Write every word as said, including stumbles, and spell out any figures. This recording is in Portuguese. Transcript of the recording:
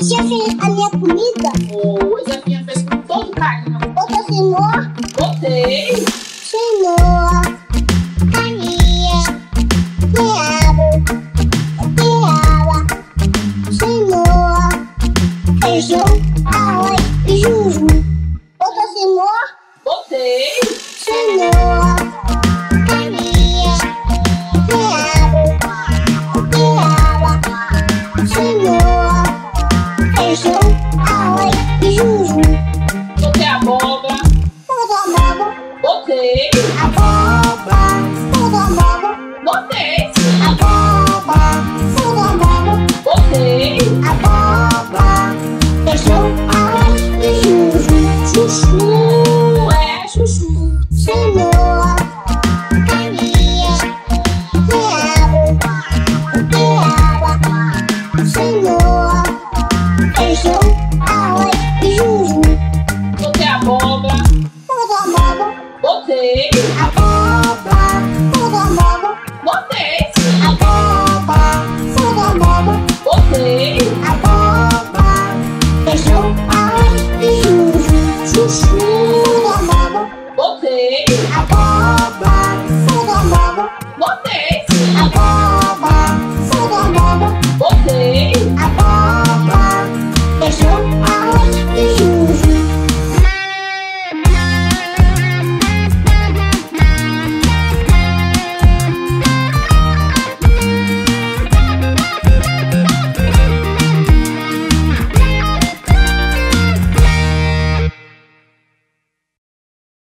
Já fez a minha comida? Oi, a minha fez com todo carinho. Botou cenoura? Botei. Cenoura, carninha, quiabo, beterraba, cenoura, feijão, arroz e chuchu. Botou cenoura? Botei. Cenoura, carninha, quiabo, beterraba, cenoura, feijão, arroz e chuchu. Botei abóbora. Botou abóbora? Botei. Abóbora, botou abóbora? Botei. Abóbora, botou abóbora? Botei. Abóbora, feijão, arroz e chuchu. Chuchu. É, chuchu. Cenoura, carninha, quiabo, beterraba, cenoura, feijão, arroz e chuchu. Botei abóbora. Botou abóbora? Botei. Abóbora, botou abóbora? Botei. Abóbora, botou abóbora? Botei. Abóbora, feijão, arroz e chuchu. Chuchu. Botou abóbora? Botei. Abóbora, botou abóbora? Botei. Abóbora.